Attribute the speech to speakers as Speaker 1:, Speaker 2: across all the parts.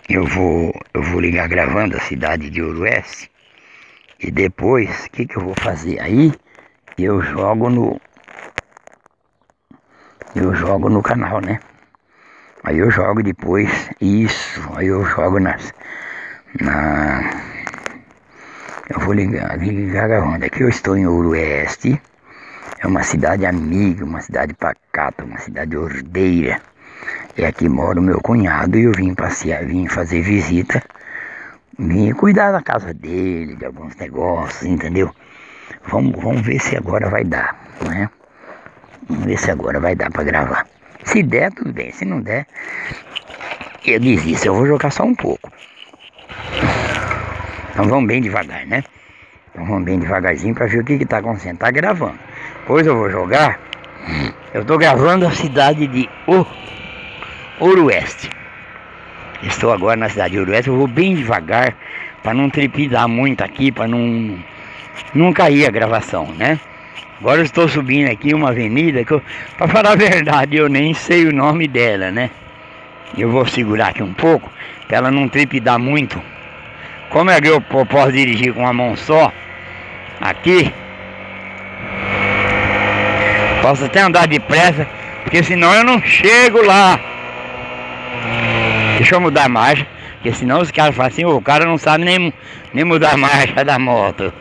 Speaker 1: Eu vou ligar gravando a cidade de Ouro-Oeste. E depois, o que eu vou fazer? Aí eu jogo no canal, né? Aí eu jogo depois, aí eu jogo eu vou ligar gravando. Aqui eu estou em Ouro-Oeste. É uma cidade amiga, uma cidade pacata, uma cidade ordeira. E aqui mora o meu cunhado e eu vim passear, vim fazer visita, vim cuidar da casa dele, de alguns negócios, entendeu? Vamos ver se agora vai dar, né? Vamos ver se agora vai dar pra gravar. Se der, tudo bem. Se não der, eu desisto. Eu vou jogar só um pouco. Então vamos bem devagar, né? Então vamos bem devagarzinho pra ver o que tá acontecendo. Tá gravando. Depois eu vou jogar. Eu tô gravando a cidade de Ouro-Oeste. Estou agora na cidade de Ouro-Oeste. Eu vou bem devagar para não trepidar muito aqui, para não cair a gravação, né? Agora eu estou subindo aqui uma avenida que, para falar a verdade, eu nem sei o nome dela, né? Eu vou segurar aqui um pouco para ela não trepidar muito. Como é que eu posso dirigir com uma mão só aqui? Posso até andar depressa, porque senão eu não chego lá. Deixa eu mudar a marcha, porque senão os caras falam assim, o cara não sabe nem mudar a marcha da moto.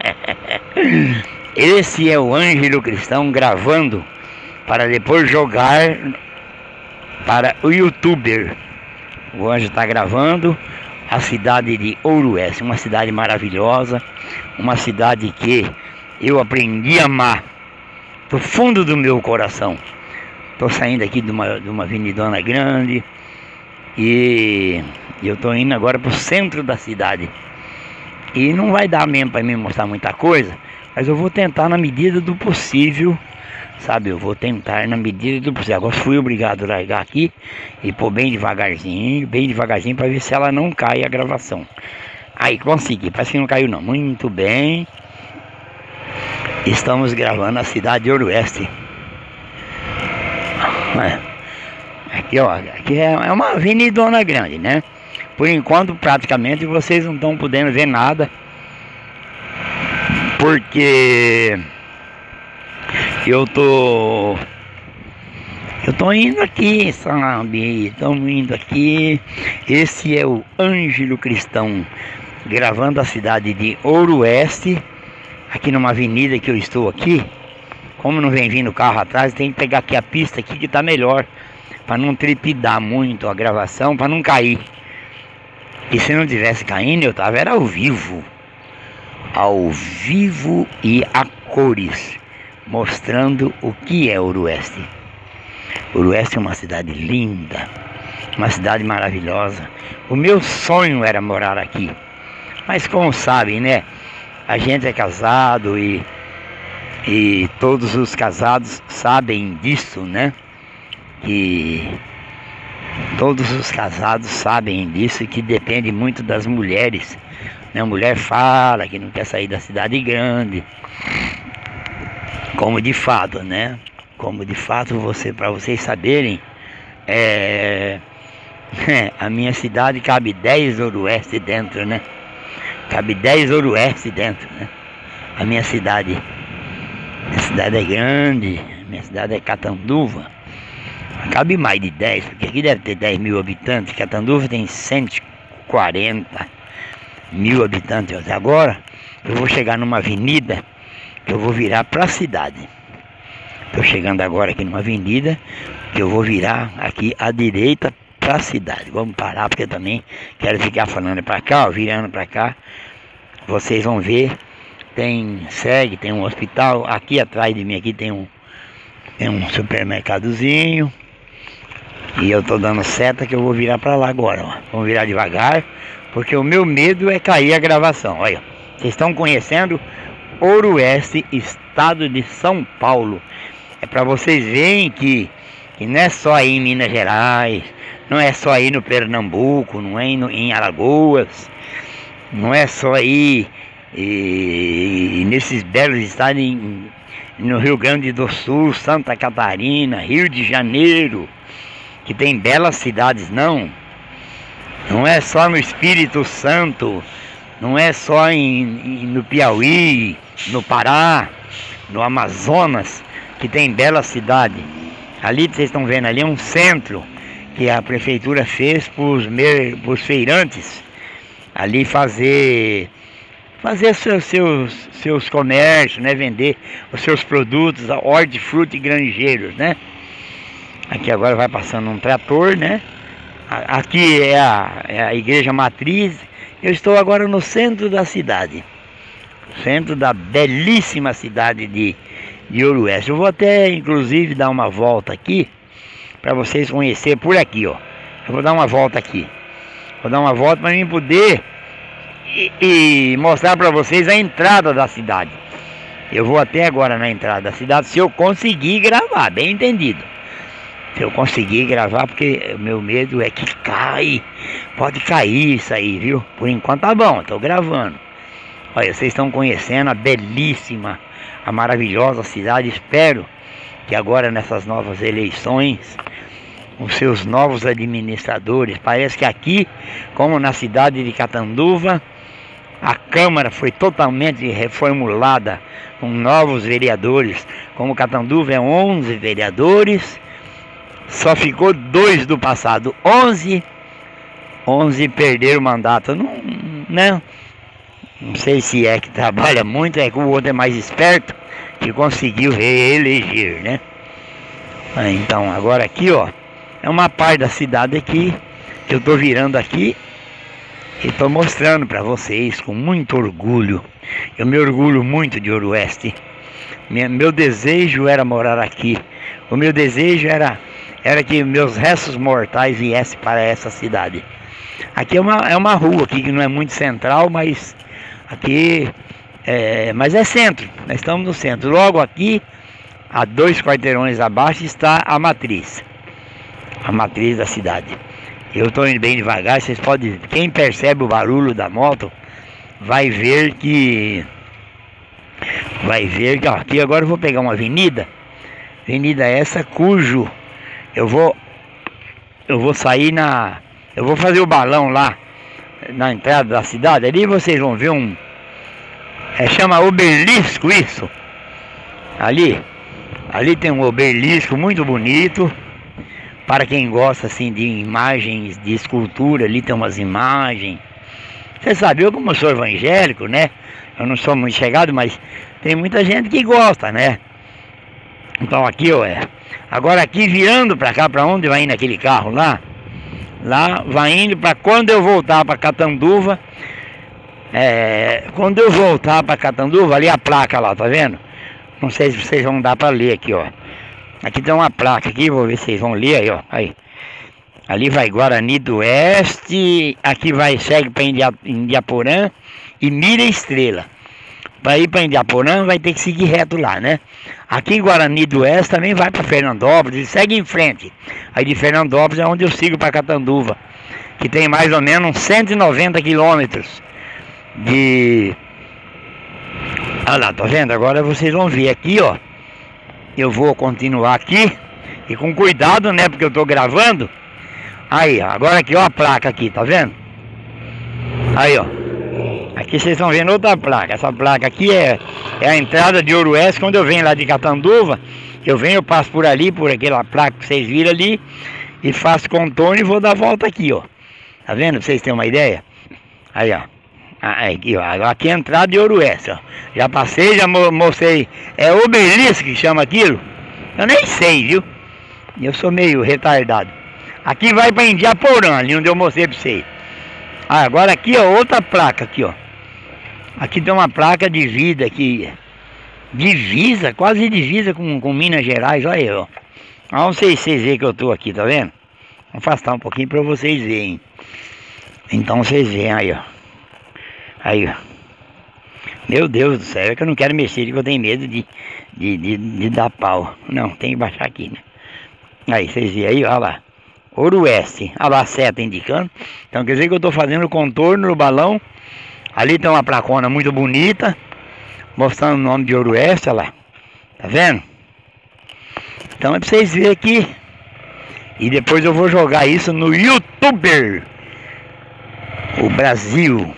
Speaker 1: Esse é o Ângelo Cristão gravando para depois jogar para o YouTuber. O Ângelo está gravando a cidade de Ouro-Oeste, uma cidade maravilhosa, uma cidade que eu aprendi a amar do fundo do meu coração. Estou saindo aqui de uma avenidona grande e eu estou indo agora para o centro da cidade. E não vai dar mesmo para me mostrar muita coisa, mas eu vou tentar na medida do possível, sabe? Eu vou tentar na medida do possível. Agora fui obrigado a largar aqui e pôr bem devagarzinho para ver se ela não cai a gravação. Aí consegui, parece que não caiu não. Muito bem. Estamos gravando a cidade de Ouro-Oeste. Aqui ó, aqui é uma avenidona grande, né? Por enquanto praticamente vocês não estão podendo ver nada, porque eu tô indo aqui, sabe? Estamos indo aqui. Esse é o Ângelo Cristão gravando a cidade de Ouro-Oeste, aqui numa avenida que eu estou aqui. Como não vem vindo carro atrás, tem que pegar aqui a pista aqui que tá melhor, para não trepidar muito a gravação, para não cair. E se não tivesse caindo, eu tava era ao vivo e a cores, mostrando o que é Ouro-Oeste. Ouro-Oeste é uma cidade linda, uma cidade maravilhosa. O meu sonho era morar aqui, mas como sabem, né? A gente é casado e todos os casados sabem disso, né? Que todos os casados sabem disso, que depende muito das mulheres, né? A mulher fala que não quer sair da cidade grande, como de fato, né? Como de fato, para vocês saberem, a minha cidade cabe 10 Ouro-Oeste dentro, né? Cabe 10 Ouro-Oeste dentro, né? A minha cidade é grande, minha cidade é Catanduva. Cabe mais de 10, porque aqui deve ter 10 mil habitantes. Catanduva tem 140 mil habitantes. Agora eu vou chegar numa avenida que eu vou virar para a cidade. Estou chegando agora aqui numa avenida que eu vou virar aqui à direita para a cidade. Vamos parar, porque eu também quero ficar falando para cá, ó, virando para cá. Vocês vão ver, tem um hospital. Aqui atrás de mim aqui tem um supermercadozinho. E eu tô dando seta que eu vou virar para lá agora, ó. Vamos virar devagar, porque o meu medo é cair a gravação. Olha, vocês estão conhecendo Ouro-Oeste, estado de São Paulo. É para vocês verem que não é só aí em Minas Gerais, não é só aí no Pernambuco, não é em Alagoas, não é só aí nesses belos estados no Rio Grande do Sul, Santa Catarina, Rio de Janeiro, que tem belas cidades, não. Não é só no Espírito Santo, não é só no Piauí, no Pará, no Amazonas, que tem bela cidade. Ali vocês estão vendo ali é um centro que a prefeitura fez para os feirantes ali fazer seus comércios, né? Vender os seus produtos, hortifruti granjeiros, né? Aqui agora vai passando um trator, né? Aqui é a igreja matriz. Eu estou agora no centro da cidade, centro da belíssima cidade de Ouro Oeste. Eu vou até inclusive dar uma volta aqui para vocês conhecerem por aqui, ó. Eu vou dar uma volta aqui, vou dar uma volta para mim poder e mostrar para vocês a entrada da cidade. Eu vou até agora na entrada da cidade, se eu conseguir gravar, bem entendido. Se eu conseguir gravar, porque o meu medo é que pode cair isso aí, viu? Por enquanto tá bom, estou gravando. Olha, vocês estão conhecendo a belíssima, a maravilhosa cidade. Espero que agora nessas novas eleições, os seus novos administradores, parece que aqui, como na cidade de Catanduva, a Câmara foi totalmente reformulada com novos vereadores. Como Catanduva é 11 vereadores, só ficou 2 do passado. 11 perderam o mandato. Não sei se é que trabalha muito, é que o outro é mais esperto, que conseguiu reeleger, né? Então, agora aqui, ó, é uma parte da cidade aqui, que eu tô virando aqui e tô mostrando para vocês com muito orgulho. Eu me orgulho muito de Ouro Oeste. Meu desejo era morar aqui. O meu desejo era que meus restos mortais viessem para essa cidade. Aqui é uma rua aqui que não é muito central, mas aqui mas é centro. Nós estamos no centro. Logo aqui, a 2 quarteirões abaixo, está a matriz da cidade. Eu estou indo bem devagar. Vocês podem, quem percebe o barulho da moto vai ver que ó, aqui agora eu vou pegar uma avenida essa cujo eu vou sair eu vou fazer o balão lá na entrada da cidade. Ali vocês vão ver chama obelisco isso. Ali tem um obelisco muito bonito. Para quem gosta assim de imagens, de escultura, ali tem umas imagens. Você sabe, eu como sou evangélico, né? Eu não sou muito chegado, mas tem muita gente que gosta, né? Então aqui, ó, agora aqui virando para cá, para onde vai indo aquele carro lá vai indo para quando eu voltar para Catanduva. Quando eu voltar para Catanduva, ali a placa lá, tá vendo? Não sei se vocês vão dar para ler aqui, ó. Aqui tem uma placa aqui, vou ver se vocês vão ler aí, ó. Aí. Ali vai Guarani do Oeste, aqui segue para Indiaporã e Mira Estrela. Para ir para Indiaporã vai ter que seguir reto lá, né? Aqui em Guarani do Oeste também vai para Fernandópolis e segue em frente. Aí de Fernandópolis é onde eu sigo para Catanduva, que tem mais ou menos 190 quilômetros de... Olha lá, tá vendo? Agora vocês vão ver aqui, ó. Eu vou continuar aqui e com cuidado, né? Porque eu tô gravando. Aí, ó, agora aqui, ó, a placa aqui, tá vendo? Aí, ó. Aqui vocês estão vendo outra placa. Essa placa aqui é a entrada de Ouro Oeste. Quando eu venho lá de Catanduva, eu passo por ali, por aquela placa que vocês viram ali, e faço contorno e vou dar a volta aqui, ó. Tá vendo? Pra vocês terem uma ideia. Aí, ó. Aqui, ó. Aqui é a entrada de Ouro Oeste, ó. Já passei, já mostrei. É obelisco que chama aquilo? Eu nem sei, viu? Eu sou meio retardado. Aqui vai para Indiaporã, ali onde eu mostrei para vocês. Agora aqui, ó, outra placa aqui, ó. Aqui tem uma placa de vida aqui. Divisa, quase divisa com Minas Gerais, olha aí, ó. Não sei se vocês veem que eu tô aqui, tá vendo? Vou afastar um pouquinho para vocês verem. Então vocês veem aí, ó. Aí, ó. Meu Deus do céu, é que eu não quero mexer, porque eu tenho medo de dar pau. Não, tem que baixar aqui, né? Aí, vocês veem aí, ó lá. Ouro Oeste, olha lá a seta indicando. Então quer dizer que eu tô fazendo o contorno no balão. Ali tem uma placona muito bonita, mostrando o nome de Ouro Oeste, olha lá. Tá vendo? Então é pra vocês verem aqui. E depois eu vou jogar isso no YouTube. o Brasil.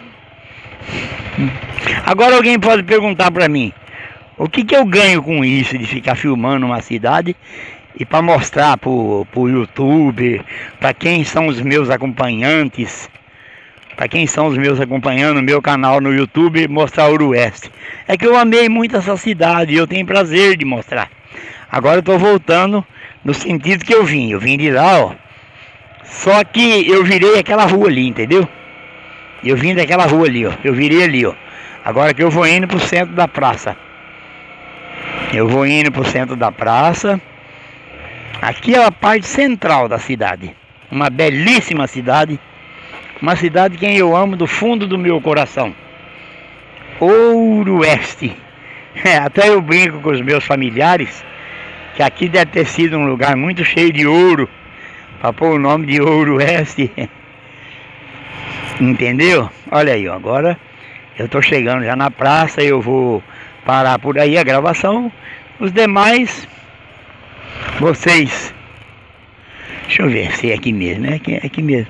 Speaker 1: Agora alguém pode perguntar para mim, o que eu ganho com isso de ficar filmando uma cidade e para mostrar pro YouTube, para quem são os meus acompanhantes, para quem são os meus acompanhando no meu canal no YouTube, mostrar Ouro-Oeste. É que eu amei muito essa cidade e eu tenho prazer de mostrar. Agora eu tô voltando no sentido que eu vim de lá, ó. Só que eu virei aquela rua ali, entendeu? Eu vim daquela rua ali, ó. Eu virei ali, ó. Agora que eu vou indo pro centro da praça. Eu vou indo pro centro da praça. Aqui é a parte central da cidade. Uma belíssima cidade. Uma cidade que eu amo do fundo do meu coração. Ouro-Oeste. Até eu brinco com os meus familiares que aqui deve ter sido um lugar muito cheio de ouro, para pôr o nome de Ouro-Oeste. Entendeu? Olha aí, ó, agora eu tô chegando já na praça, eu vou parar por aí a gravação. Os demais, vocês... Deixa eu ver se é aqui mesmo, é aqui mesmo.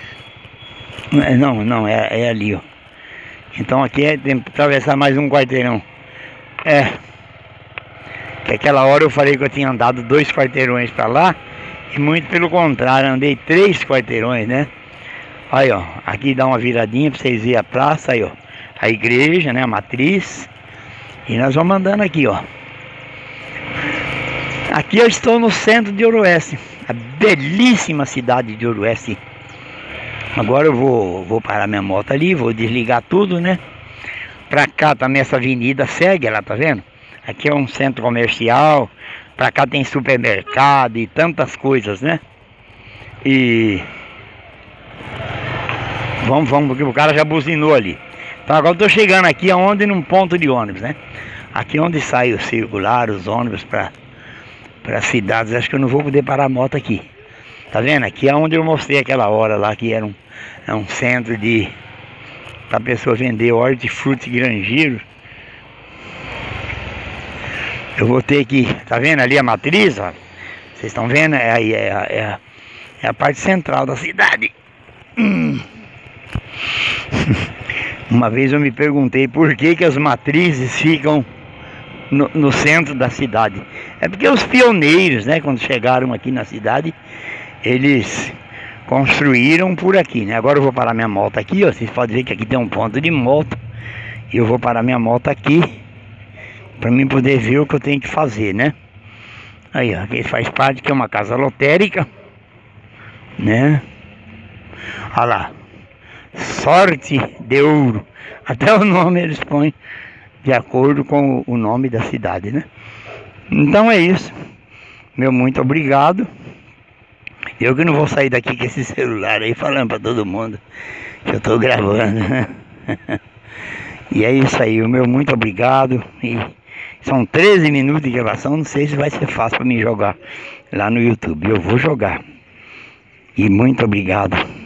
Speaker 1: Não, é ali, ó. Então aqui tem que atravessar mais um quarteirão. Que aquela hora eu falei que eu tinha andado 2 quarteirões para lá, e muito pelo contrário, andei 3 quarteirões, né? Aí, ó, aqui dá uma viradinha para vocês verem a praça, aí, ó, a igreja, né, a matriz. E nós vamos andando aqui, ó. Aqui eu estou no centro de Ouro-Oeste, a belíssima cidade de Ouro-Oeste. Agora eu vou parar minha moto ali, vou desligar tudo, né? Pra cá também essa avenida segue, ela tá vendo? Aqui é um centro comercial, pra cá tem supermercado e tantas coisas, né? E... Vamos, porque o cara já buzinou ali. Então agora eu tô chegando aqui aonde num ponto de ônibus, né? Aqui onde sai o circular, os ônibus para cidades. Acho que eu não vou poder parar a moto aqui. Tá vendo? Aqui é onde eu mostrei aquela hora lá, que era um centro de... pra pessoa vender hortifruti e granjeiros. Eu vou ter que... Tá vendo ali a matriz, ó? Vocês estão vendo? É a parte central da cidade. Uma vez eu me perguntei por que as matrizes ficam no centro da cidade. É porque os pioneiros, né, quando chegaram aqui na cidade, eles construíram por aqui, né? Agora eu vou parar minha moto aqui, ó. Vocês podem ver que aqui tem um ponto de moto. E eu vou parar minha moto aqui para mim poder ver o que eu tenho que fazer, né? Aí, ó, aqui faz parte, que é uma casa lotérica, né? Olha lá, Sorte de Ouro. Até o nome eles põem de acordo com o nome da cidade, né? Então é isso. Meu muito obrigado. Eu que não vou sair daqui com esse celular aí falando para todo mundo que eu tô gravando, né? E é isso aí, o meu muito obrigado. E são 13 minutos de gravação, não sei se vai ser fácil para mim jogar lá no YouTube. Eu vou jogar. E muito obrigado.